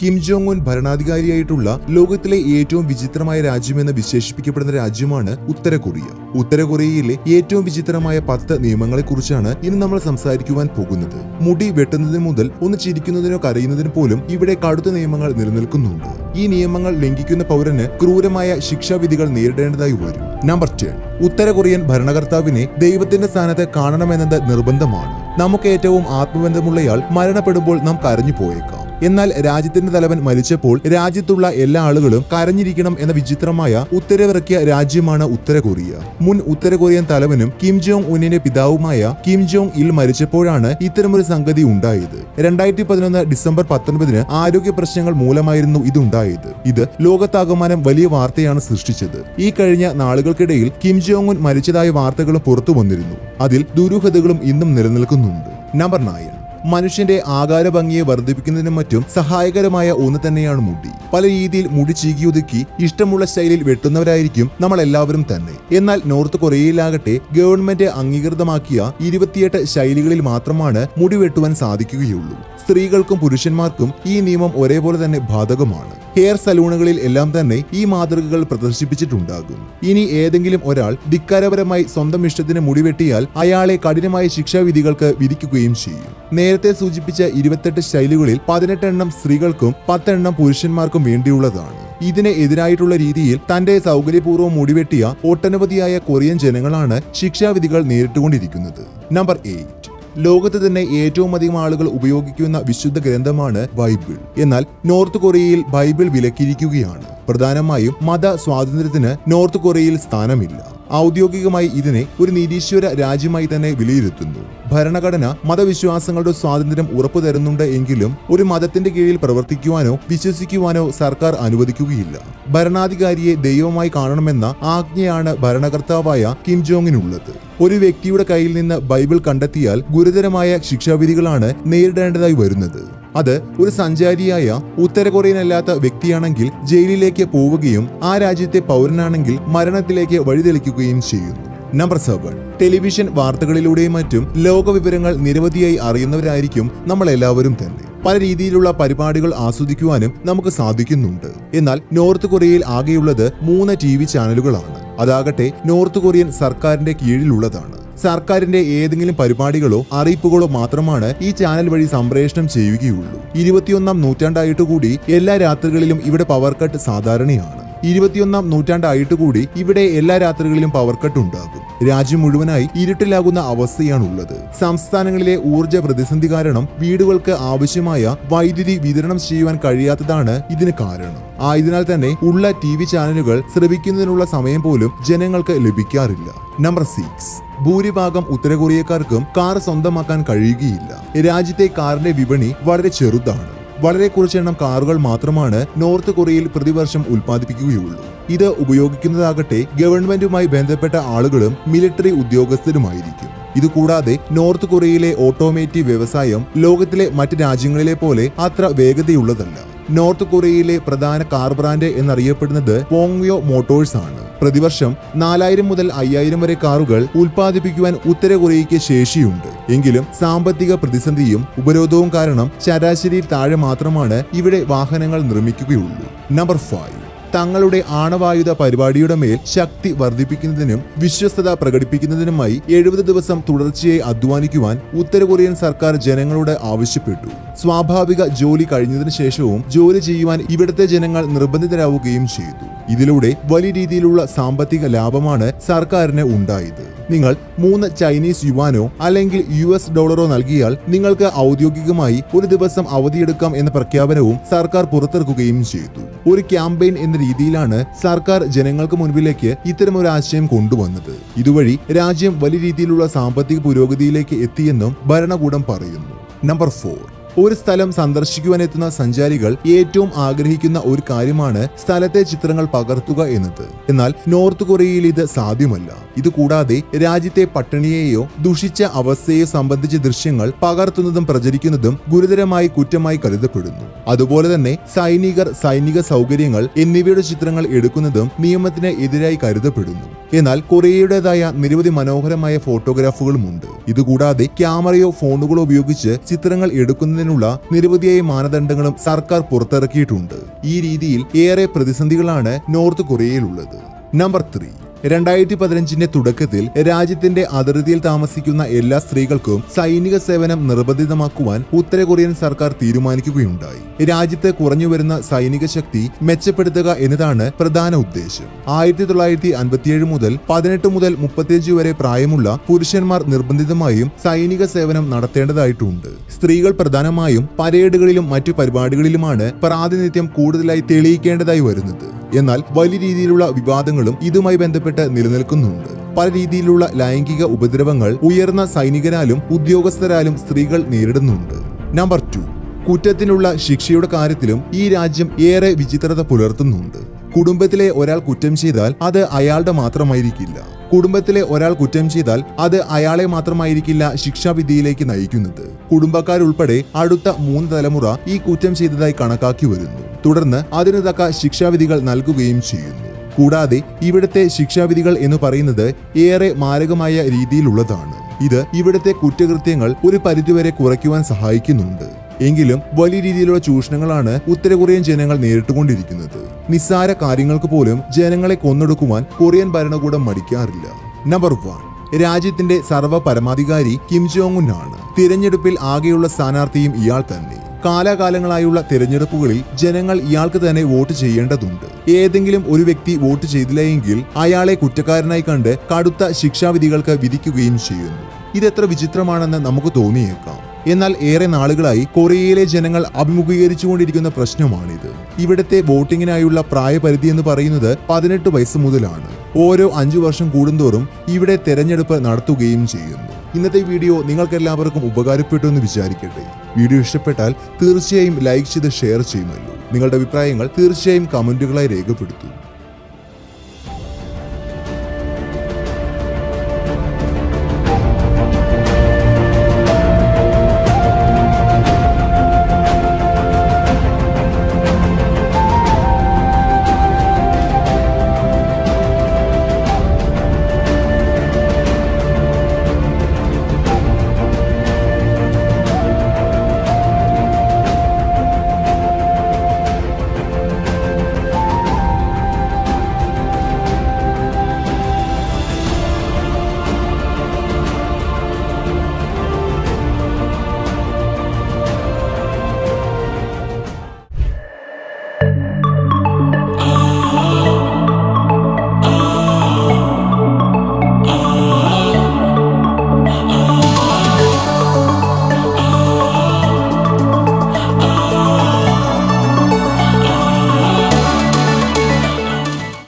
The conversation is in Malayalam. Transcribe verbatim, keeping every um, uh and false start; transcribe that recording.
കിം ജോങ് ഉൻ ഭരണാധികാരിയായിട്ടുള്ള ലോകത്തിലെ ഏറ്റവും വിചിത്രമായ രാജ്യമെന്ന് വിശേഷിപ്പിക്കപ്പെടുന്ന രാജ്യമാണ് ഉത്തര കൊറിയ. ഉത്തര കൊറിയയിലെ ഏറ്റവും വിചിത്രമായ പത്ത് നിയമങ്ങളെക്കുറിച്ചാണ് ഇന്ന് നമ്മൾ സംസാരിക്കുവാൻ പോകുന്നത്. മുടി വെട്ടുന്നതിന് മുതൽ ഒന്ന് ചിരിക്കുന്നതിനോ കരയുന്നതിനോ പോലും ഇവിടെ കടുത്ത നിയമങ്ങൾ നിലനിൽക്കുന്നുണ്ട്. ഈ നിയമങ്ങൾ ലംഘിക്കുന്ന പൗരന് ക്രൂരമായ ശിക്ഷാവിധികൾ നേരിടേണ്ടതായി വരും. Number ten. ഉത്തര കൊറിയൻ ഭരണകർത്താവിനെ ദൈവത്തിന്റെ സ്ഥാനത്ത് കാണണമെന്നത് നിർബന്ധമാണ്. നമുക്ക് ഏറ്റവും ആത്മബന്ധമുള്ളയാൾ മരണപ്പെടുമ്പോൾ നാം കരഞ്ഞു പോയേക്കാം. എന്നാൽ രാജ്യത്തിന്റെ തലവൻ മരിച്ചപ്പോൾ രാജ്യത്തുള്ള എല്ലാ ആളുകളും കരഞ്ഞിരിക്കണം എന്ന വിചിത്രമായ ഉത്തരവിറക്കിയ രാജ്യമാണ് ഉത്തര കൊറിയ. മുൻ ഉത്തര കൊറിയൻ തലവനും കിം ജോങ് ഉന്നിന്റെ പിതാവുമായ കിം ജോങ് ഇൽ മരിച്ചപ്പോഴാണ് ഇത്തരമൊരു സംഗതി ഉണ്ടായത്. രണ്ടായിരത്തി പതിനൊന്ന് ഡിസംബർ പത്തൊൻപതിന് ആരോഗ്യ പ്രശ്നങ്ങൾ മൂലമായിരുന്നു ഇതുണ്ടായത്. ഇത് ലോകത്താകമാനം വലിയ വാർത്തയാണ് സൃഷ്ടിച്ചത്. ഈ കഴിഞ്ഞ നാളുകൾക്കിടയിൽ കിം ജോങ് ഉൻ മരിച്ചതായ വാർത്തകളും പുറത്തു വന്നിരുന്നു. അതിൽ ദുരൂഹതകളും ഇന്നും നിലനിൽക്കുന്നുണ്ട്. Number nine. മനുഷ്യന്റെ ആകാര ഭംഗിയെ വർദ്ധിപ്പിക്കുന്നതിനും മറ്റും സഹായകരമായ ഒന്ന് തന്നെയാണ് മുടി. പല രീതിയിൽ മുടി ചീകിയൊതുക്കി ഇഷ്ടമുള്ള സ്റ്റൈലിൽ വെട്ടുന്നവരായിരിക്കും നമ്മൾ എല്ലാവരും തന്നെ. എന്നാൽ നോർത്ത് കൊറിയയിലാകട്ടെ ഗവൺമെന്റ് അംഗീകൃതമാക്കിയ ഇരുപത്തിയെട്ട് ശൈലികളിൽ മാത്രമാണ് മുടി വെട്ടുവാൻ സാധിക്കുകയുള്ളൂ. സ്ത്രീകൾക്കും പുരുഷന്മാർക്കും ഈ നിയമം ഒരേപോലെ തന്നെ ബാധകമാണ്. ഹെയർ സലൂണുകളിൽ എല്ലാം തന്നെ ഈ മാതൃകകൾ പ്രദർശിപ്പിച്ചിട്ടുണ്ടാകും. ഇനി ഏതെങ്കിലും ഒരാൾ ധിക്കാരപരമായി സ്വന്തം ഇഷ്ടത്തിന് മുടിവെട്ടിയാൽ അയാളെ കഠിനമായ ശിക്ഷാവിധികൾക്ക് വിധിക്കുകയും ചെയ്യും. നേരത്തെ സൂചിപ്പിച്ച ഇരുപത്തെട്ട് ശൈലികളിൽ പതിനെട്ട് എണ്ണം സ്ത്രീകൾക്കും പത്തെണ്ണം പുരുഷന്മാർക്കും വേണ്ടിയുള്ളതാണ്. ഇതിന് എതിരായിട്ടുള്ള രീതിയിൽ തന്റെ സൗകര്യപൂർവ്വം മുടിവെട്ടിയ ഒട്ടനവധിയായ കൊറിയൻ ജനങ്ങളാണ് ശിക്ഷാവിധികൾ നേരിട്ടുകൊണ്ടിരിക്കുന്നത്. Number eight. ലോകത്ത് തന്നെ ഏറ്റവും അധികം ആളുകൾ ഉപയോഗിക്കുന്ന വിശുദ്ധ ഗ്രന്ഥമാണ് ബൈബിൾ. എന്നാൽ നോർത്ത് കൊറിയയിൽ ബൈബിൾ വിലക്കിയിരിക്കുകയാണ്. പ്രധാനമായും മത സ്വാതന്ത്ര്യത്തിന് നോർത്ത് കൊറിയയിൽ സ്ഥാനമില്ല. ഔദ്യോഗികമായി ഇതിനെ ഒരു നിരീശ്വര രാജ്യമായി തന്നെ വിലയിരുത്തുന്നു. ഭരണഘടന മതവിശ്വാസങ്ങളുടെ സ്വാതന്ത്ര്യം ഉറപ്പു തരുന്നുണ്ട് എങ്കിലും ഒരു മതത്തിന്റെ കീഴിൽ പ്രവർത്തിക്കുവാനോ വിശ്വസിക്കുവാനോ സർക്കാർ അനുവദിക്കുകയില്ല. ഭരണാധികാരിയെ ദൈവമായി കാണണമെന്ന ആജ്ഞയാണ് ഭരണകർത്താവായ കിം ജോങ്ങിനുള്ളത്. ഒരു വ്യക്തിയുടെ കയ്യിൽ നിന്ന് ബൈബിൾ കണ്ടെത്തിയാൽ ഗുരുതരമായ ശിക്ഷാവിധികളാണ് നേരിടേണ്ടതായി വരുന്നത്. അത് ഒരു സഞ്ചാരിയായ ഉത്തര കൊറിയനല്ലാത്ത വ്യക്തിയാണെങ്കിൽ ജയിലിലേക്ക് പോവുകയും ആ രാജ്യത്തെ പൗരനാണെങ്കിൽ മരണത്തിലേക്ക് വഴിതെളിക്കുകയും ചെയ്യുന്നു. Number seven. ടെലിവിഷൻ വാർത്തകളിലൂടെയും മറ്റും ലോക വിവരങ്ങൾ നിരവധിയായി അറിയുന്നവരായിരിക്കും നമ്മൾ എല്ലാവരും തന്നെ. പല രീതിയിലുള്ള പരിപാടികൾ ആസ്വദിക്കുവാനും നമുക്ക് സാധിക്കുന്നുണ്ട്. എന്നാൽ നോർത്ത് കൊറിയയിൽ ആകെയുള്ളത് മൂന്ന് ടി വി ചാനലുകളാണ്. അതാകട്ടെ നോർത്ത് കൊറിയൻ സർക്കാരിന്റെ കീഴിലുള്ളതാണ്. സർക്കാരിന്റെ ഏതെങ്കിലും പരിപാടികളോ അറിയിപ്പുകളോ മാത്രമാണ് ഈ ചാനൽ വഴി സംപ്രേഷണം ചെയ്യുകയുള്ളൂ. ഇരുപത്തിയൊന്നാം നൂറ്റാണ്ടായിട്ട് കൂടി എല്ലാ രാത്രികളിലും ഇവിടെ പവർ കട്ട് സാധാരണയാണ്. ഇരുപത്തിയൊന്നാം നൂറ്റാണ്ടായിട്ട് കൂടി ഇവിടെ എല്ലാ രാത്രികളിലും പവർ കട്ട് ഉണ്ടാകും. രാജ്യം മുഴുവനായി ഇരുട്ടിലാകുന്ന അവസ്ഥയാണുള്ളത്. സംസ്ഥാനങ്ങളിലെ ഊർജ്ജ പ്രതിസന്ധി കാരണം വീടുകൾക്ക് ആവശ്യമായ വൈദ്യുതി വിതരണം ചെയ്യുവാൻ കഴിയാത്തതാണ് ഇതിന് കാരണം. ആയതിനാൽ തന്നെ ഉള്ള ടി വി ചാനലുകൾ ശ്രവിക്കുന്നതിനുള്ള സമയം പോലും ജനങ്ങൾക്ക് ലഭിക്കാറില്ല. Number six. ഭൂരിഭാഗം ഉത്തര കൊറിയക്കാർക്കും കാർ സ്വന്തമാക്കാൻ കഴിയുകയില്ല. രാജ്യത്തെ കാറിന്റെ വിപണി വളരെ ചെറുതാണ്. വളരെ കുറച്ചെണ്ണം കാറുകൾ മാത്രമാണ് നോർത്ത് കൊറിയയിൽ പ്രതിവർഷം ഉൽപ്പാദിപ്പിക്കുകയുള്ളൂ. ഇത് ഉപയോഗിക്കുന്നതാകട്ടെ ഗവൺമെന്റുമായി ബന്ധപ്പെട്ട ആളുകളും മിലിറ്ററി ഉദ്യോഗസ്ഥരുമായിരിക്കും. ഇതുകൂടാതെ നോർത്ത് കൊറിയയിലെ ഓട്ടോമേറ്റീവ് വ്യവസായം ലോകത്തിലെ മറ്റ് രാജ്യങ്ങളിലെ പോലെ അത്ര വേഗതയുള്ളതല്ല. നോർത്ത് കൊറിയയിലെ പ്രധാന കാർ ബ്രാൻഡ് എന്നറിയപ്പെടുന്നത് പോങ്യോ മോട്ടോഴ്സ് ആണ്. പ്രതിവർഷം നാലായിരം മുതൽ അയ്യായിരം വരെ കാറുകൾ ഉൽപ്പാദിപ്പിക്കുവാൻ ഉത്തര കൊറിയയ്ക്ക് ശേഷിയുണ്ട്. എങ്കിലും സാമ്പത്തിക പ്രതിസന്ധിയും ഉപരോധവും കാരണം ശരാശരിയിൽ താഴെ മാത്രമാണ് ഇവിടെ വാഹനങ്ങൾ നിർമ്മിക്കുകയുള്ളൂ. Number five. തങ്ങളുടെ ആണവായുധ പരിപാടിയുടെ മേൽ ശക്തി വർദ്ധിപ്പിക്കുന്നതിനും വിശ്വസ്തത പ്രകടിപ്പിക്കുന്നതിനുമായി എഴുപത് ദിവസം തുടർച്ചയായി അധ്വാനിക്കുവാൻ ഉത്തര കൊറിയൻ സർക്കാർ ജനങ്ങളോട് ആവശ്യപ്പെട്ടു. സ്വാഭാവിക ജോലി കഴിഞ്ഞതിനു ശേഷവും ജോലി ചെയ്യുവാൻ ഇവിടുത്തെ ജനങ്ങൾ നിർബന്ധിതരാവുകയും ചെയ്തു. ഇതിലൂടെ വലിയ രീതിയിലുള്ള സാമ്പത്തിക ലാഭമാണ് സർക്കാരിന് ഉണ്ടായത്. നിങ്ങൾ മൂന്ന് ചൈനീസ് യുവാനോ അല്ലെങ്കിൽ യു എസ് ഡോളറോ നൽകിയാൽ നിങ്ങൾക്ക് ഔദ്യോഗികമായി ഒരു ദിവസം അവധിയെടുക്കാം എന്ന പ്രഖ്യാപനവും സർക്കാർ പുറത്തിറക്കുകയും ചെയ്തു. ഒരു ക്യാമ്പയിൻ എന്ന രീതിയിലാണ് സർക്കാർ ജനങ്ങൾക്ക് മുൻപിലേക്ക് ഇത്തരമൊരു ആശയം കൊണ്ടുവന്നത്. ഇതുവഴി രാജ്യം വലിയ രീതിയിലുള്ള സാമ്പത്തിക പുരോഗതിയിലേക്ക് എത്തിയെന്നും ഭരണകൂടം പറയുന്നു. Number four. ഒരു സ്ഥലം സന്ദർശിക്കുവാനെത്തുന്ന സഞ്ചാരികൾ ഏറ്റവും ആഗ്രഹിക്കുന്ന ഒരു കാര്യമാണ് സ്ഥലത്തെ ചിത്രങ്ങൾ പകർത്തുക എന്നത്. എന്നാൽ നോർത്ത് കൊറിയയിൽ ഇത് സാധ്യമല്ല. ഇതുകൂടാതെ രാജ്യത്തെ പട്ടിണിയെയോ ദുഷിച്ച അവസ്ഥയെയോ സംബന്ധിച്ച ദൃശ്യങ്ങൾ പകർത്തുന്നതും പ്രചരിക്കുന്നതും ഗുരുതരമായി കുറ്റമായി കരുതപ്പെടുന്നു. അതുപോലെ തന്നെ സൈനികർ, സൈനിക സൗകര്യങ്ങൾ എന്നിവയുടെ ചിത്രങ്ങൾ എടുക്കുന്നതും നിയമത്തിന് എതിരായി കരുതപ്പെടുന്നു. എന്നാൽ കൊറിയയുടേതായ നിരവധി മനോഹരമായ ഫോട്ടോഗ്രാഫുകളുമുണ്ട്. ഇതുകൂടാതെ ക്യാമറയോ ഫോണുകളോ ഉപയോഗിച്ച് ചിത്രങ്ങൾ എടുക്കുന്നതിന് ചെയ്യുന്നതിനുള്ള നിരവധിയായ മാനദണ്ഡങ്ങളും സർക്കാർ പുറത്തിറക്കിയിട്ടുണ്ട്. ഈ രീതിയിൽ ഏറെ പ്രതിസന്ധികളാണ് നോർത്ത് കൊറിയയിലുള്ളത്. നമ്പർ ത്രീ, രണ്ടായിരത്തി പതിനഞ്ചിന്റെ തുടക്കത്തിൽ രാജ്യത്തിന്റെ അതിർത്തിയിൽ താമസിക്കുന്ന എല്ലാ സ്ത്രീകൾക്കും സൈനിക സേവനം നിർബന്ധിതമാക്കുവാൻ ഉത്തര കൊറിയൻ സർക്കാർ തീരുമാനിക്കുകയുണ്ടായി. രാജ്യത്ത് കുറഞ്ഞുവരുന്ന സൈനിക ശക്തി മെച്ചപ്പെടുത്തുക എന്നതാണ് പ്രധാന ഉദ്ദേശം. ആയിരത്തി തൊള്ളായിരത്തി അൻപത്തിയേഴ് മുതൽ പതിനെട്ട് മുതൽ മുപ്പത്തിയഞ്ച് വരെ പ്രായമുള്ള പുരുഷന്മാർ നിർബന്ധിതമായും സൈനിക സേവനം നടത്തേണ്ടതായിട്ടുണ്ട്. സ്ത്രീകൾ പ്രധാനമായും പരേഡുകളിലും മറ്റു പരിപാടികളിലുമാണ് പ്രാതിനിധ്യം കൂടുതലായി തെളിയിക്കേണ്ടതായി വരുന്നത്. എന്നാൽ വലിയ രീതിയിലുള്ള വിവാദങ്ങളും ഇതുമായി ബന്ധപ്പെട്ട് നിലനിൽക്കുന്നുണ്ട്. പല രീതിയിലുള്ള ലൈംഗിക ഉപദ്രവങ്ങൾ ഉയർന്ന സൈനികരാലും ഉദ്യോഗസ്ഥരാലും സ്ത്രീകൾ നേരിടുന്നുണ്ട്. നമ്പർ ടു, കുറ്റത്തിനുള്ള ശിക്ഷയുടെ കാര്യത്തിലും ഈ രാജ്യം ഏറെ വിചിത്രത പുലർത്തുന്നുണ്ട്. കുടുംബത്തിലെ ഒരാൾ കുറ്റം ചെയ്താൽ അത് അയാളുടെ മാത്രമായിരിക്കില്ല. കുടുംബത്തിലെ ഒരാൾ കുറ്റം ചെയ്താൽ അത് അയാളെ മാത്രമായിരിക്കില്ല ശിക്ഷാവിധിയിലേക്ക് നയിക്കുന്നത്. കുടുംബക്കാരുൾപ്പെടെ അടുത്ത മൂന്ന് തലമുറ ഈ കുറ്റം ചെയ്തതായി കണക്കാക്കി വരുന്നു. തുടർന്ന് അതിന് തക്ക ശിക്ഷാവിധികൾ നൽകുകയും ചെയ്യുന്നു. കൂടാതെ ഇവിടുത്തെ ശിക്ഷാവിധികൾ എന്ന് പറയുന്നത് ഏറെ മാരകമായ രീതിയിലുള്ളതാണ്. ഇത് ഇവിടുത്തെ കുറ്റകൃത്യങ്ങൾ ഒരു പരിധിവരെ കുറയ്ക്കുവാൻ സഹായിക്കുന്നുണ്ട്. എങ്കിലും വലിയ രീതിയിലുള്ള ചൂഷണങ്ങളാണ് ഉത്തര കൊറിയൻ ജനങ്ങൾ നേരിട്ടുകൊണ്ടിരിക്കുന്നത്. നിസ്സാര കാര്യങ്ങൾക്ക് പോലും ജനങ്ങളെ കൊന്നൊടുക്കുവാൻ കൊറിയൻ ഭരണകൂടം മടിക്കാറില്ല. നമ്പർ വൺ, രാജ്യത്തിന്റെ സർവ്വ പരമാധികാരി കിം ജോങ് ഉൻ ആണ്. തിരഞ്ഞെടുപ്പിൽ ആകെയുള്ള സ്ഥാനാർത്ഥിയും ഇയാൾ തന്നെ. കാലാകാലങ്ങളായുള്ള തിരഞ്ഞെടുപ്പുകളിൽ ജനങ്ങൾ ഇയാൾക്ക് തന്നെ വോട്ട് ചെയ്യേണ്ടതുണ്ട്. ഏതെങ്കിലും ഒരു വ്യക്തി വോട്ട് ചെയ്തില്ലെങ്കിൽ അയാളെ കുറ്റക്കാരനായി കണ്ട് കടുത്ത ശിക്ഷാവിധികൾക്ക് വിധിക്കുകയും ചെയ്യുന്നു. ഇതെത്ര വിചിത്രമാണെന്ന് നമുക്ക് തോന്നിയേക്കാം. എന്നാൽ ഏറെ നാളുകളായി കൊറിയയിലെ ജനങ്ങൾ അഭിമുഖീകരിച്ചുകൊണ്ടിരിക്കുന്ന പ്രശ്നമാണിത്. ഇവിടുത്തെ വോട്ടിങ്ങിനായുള്ള പ്രായപരിധി എന്ന് പറയുന്നത് പതിനെട്ട് വയസ്സ് മുതലാണ്. ഓരോ അഞ്ചു വർഷം കൂടുന്തോറും ഇവിടെ തെരഞ്ഞെടുപ്പ് നടത്തുകയും ചെയ്യുന്നു. ഇന്നത്തെ വീഡിയോ നിങ്ങൾക്ക് എല്ലാവർക്കും ഉപകാരപ്പെട്ടു എന്ന് വിചാരിക്കട്ടെ. വീഡിയോ ഇഷ്ടപ്പെട്ടാൽ തീർച്ചയായും ലൈക്ക് ചെയ്ത് ഷെയർ ചെയ്യുമല്ലോ. നിങ്ങളുടെ അഭിപ്രായങ്ങൾ തീർച്ചയായും കമന്റുകളായി രേഖപ്പെടുത്തൂ.